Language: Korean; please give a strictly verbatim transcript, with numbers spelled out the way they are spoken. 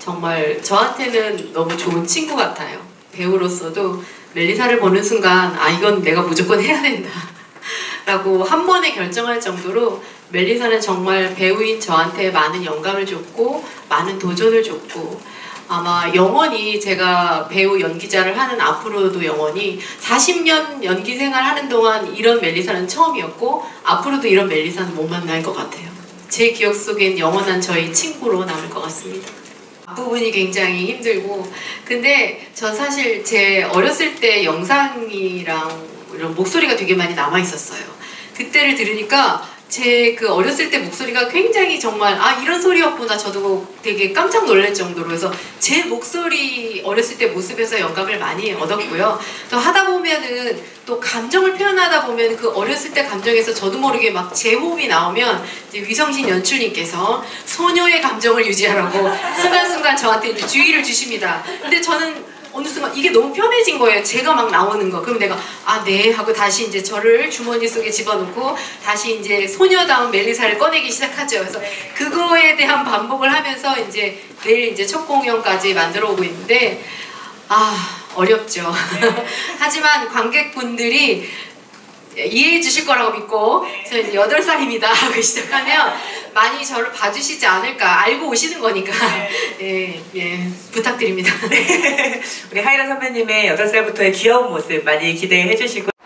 정말 저한테는 너무 좋은 친구 같아요. 배우로서도 멜리사를 보는 순간 아 이건 내가 무조건 해야 된다 라고 한 번에 결정할 정도로 멜리사는 정말 배우인 저한테 많은 영감을 줬고 많은 도전을 줬고 아마 영원히 제가 배우 연기자를 하는 앞으로도 영원히 사십 년 연기 생활하는 동안 이런 멜리사는 처음이었고 앞으로도 이런 멜리사는 못 만날 것 같아요. 제 기억 속엔 영원한 저희 친구로 남을 것 같습니다. 앞부분이 굉장히 힘들고 근데 전 사실 제 어렸을 때 영상이랑 이런 목소리가 되게 많이 남아 있었어요. 그때를 들으니까 제 그 어렸을 때 목소리가 굉장히 정말 아 이런 소리였구나 저도 되게 깜짝 놀랄 정도로 해서 제 목소리 어렸을 때 모습에서 영감을 많이 얻었고요. 또 하다 보면은 또 감정을 표현하다 보면 그 어렸을 때 감정에서 저도 모르게 막 제 호흡이 나오면 이제 위성신 연출님께서 소녀의 감정을 유지하라고 순간순간 저한테 이제 주의를 주십니다. 근데 저는 어느 순간 이게 너무 편해진 거예요. 제가 막 나오는 거. 그럼 내가 아 네 하고 다시 이제 저를 주머니 속에 집어넣고 다시 이제 소녀다운 멜리사를 꺼내기 시작하죠. 그래서 그거에 대한 반복을 하면서 이제 내일 이제 첫 공연까지 만들어 오고 있는데 아 어렵죠. 하지만 관객분들이 이해해 주실 거라고 믿고 저 이제 여덟 살입니다 하고 시작하면 많이 저를 봐주시지 않을까 알고 오시는 거니까 예, 예, 부탁드립니다. 우리 하이라 선배님의 여덟 살부터의 귀여운 모습 많이 기대해 주시고